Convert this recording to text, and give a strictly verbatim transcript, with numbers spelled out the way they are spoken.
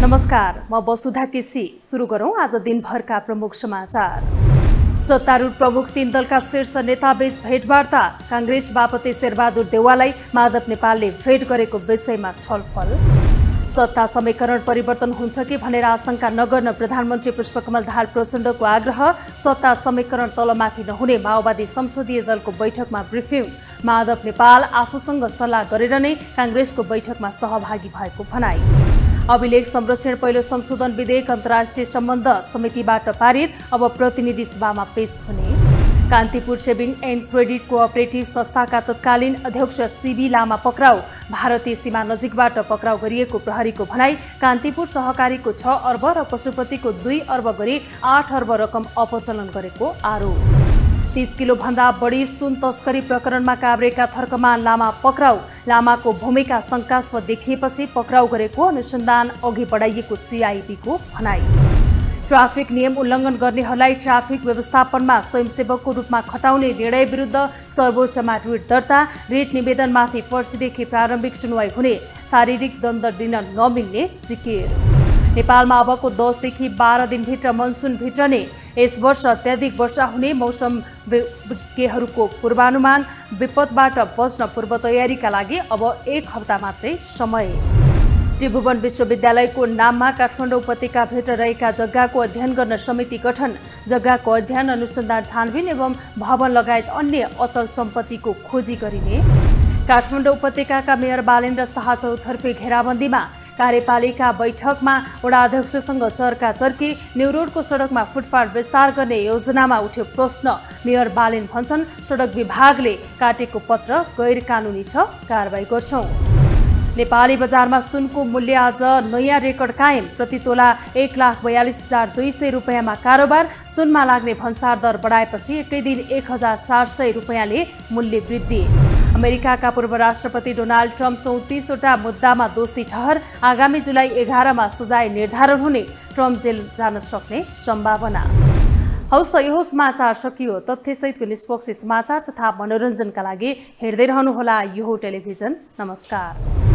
नमस्कार, म वसुधा केसी। सुरु गरौं आज दिनभरका प्रमुख समाचार। सत्तारूढ प्रमुख तीन दलका शीर्ष नेताबीच भेटवार्ता। कांग्रेस बापति शेरबहादुर देउवालाई माधव नेपालले भेट गरेको विषयमा छलफल। सत्ता समीकरण परिवर्तन हुन्छ कि भनेर आशंका नगर्न प्रधानमन्त्री पुष्पकमल दाहाल प्रचण्डको आग्रह। सत्ता समीकरण तलमाथि नहुने माओवादी संसदीय दलको बैठकमा ब्रिफिङ। माधव नेपाल आफूसँग सल्लाह गरेर नै कांग्रेसको बैठकमा सहभागी भएको भनाई। अभिलेख संरक्षण पहिलो संशोधन विधेयक अन्तर्राष्ट्रिय सम्बन्ध समितिबाट पारित, अब प्रतिनिधि सभामा पेश हुने। Kantipur saving and credit cooperative संस्थाका तत्कालीन अध्यक्ष सीबी लामा पक्राउ। भारतीय सीमा नजिकबाट पक्राउ गरिएको प्रहरीको भनाई। कान्तिपुर सहकारीको छ अर्ब र पशुपतिको दुई अर्ब गरी आठ अर्ब रकम अपचलन गरेको आरोप। तीस किलो भन्दा बढी सुन तस्करी प्रकरणमा काभ्रेका थर्कमान लामा पक्राउ। लामाको भूमिका शंकास्पद देखिएपछि पक्राउ गरेको अनुसन्धान अघि बढाइएको सीआईबीको भनाई। ट्राफिक नियम उल्लङ्घन गर्नेहरूलाई ट्राफिक व्यवस्थापनमा स्वयंसेवकको रूपमा खटाउने निर्णय विरुद्ध सर्वोच्चमा रिट दर्ता। रिट निवेदनमाथि पर्सिदेखि प्रारम्भिक सुनवाई हुने। शारीरिक दण्ड दिन नमिल्ने जिकिर। नेपालमा अबको दसदेखि बाह्र दिनभित्र मनसुन भित्रने। यस वर्ष अत्याधिक वर्षा हुने मौसम विज्ञहरूको पूर्वानुमान। विपदबाट बच्न पूर्व तयारीका लागि अब एक हप्ता मात्रै समय। त्रिभुवन विश्वविद्यालयको नाममा काठमाडौँ उपत्यकाभित्र रहेका जग्गाको अध्ययन गर्न समिति गठन। जग्गाको अध्ययन, अनुसन्धान, छानबिन एवं भवन लगायत अन्य अचल सम्पत्तिको खोजी गरिने। काठमाडौँ उपत्यकाका मेयर बालेन्द्र शाह चौतर्फे घेराबन्दीमा। कार्यपालिका बैठकमा वडा अध्यक्षसँग चर्का चर्की। न्युरोडको सडकमा फुटपाथ विस्तार गर्ने योजनामा उठ्यो प्रश्न। मेयर बालेन भन्छन् सडक विभागले काटेको पत्र गैर कानुनी छ, कारबाही गर्छौं। नेपाली बजारमा सुनको मूल्य आज नयाँ रेकर्ड कायम। प्रति तोला एक लाख बयालिस हजार दुई सय रुपियाँमा कारोबार। सुनमा लाग्ने भन्सार दर बढाएपछि एकै दिन एक हजार चार सय रुपियाँले मूल्य वृद्धि। अमेरिकाका पूर्व राष्ट्रपति डोनाल्ड ट्रम्प चौतिसवटा मुद्दामा दोषी ठहर। आगामी जुलाई एघारमा सजाय निर्धारण हुने। ट्रम्प जेल जान सक्ने सम्भावना। हौस् त यो समाचार सकियो। तथ्यसहितको निष्पक्ष समाचार तथा मनोरञ्जनका लागि हेर्दै रहनुहोला यो टेलिभिजन। नमस्कार।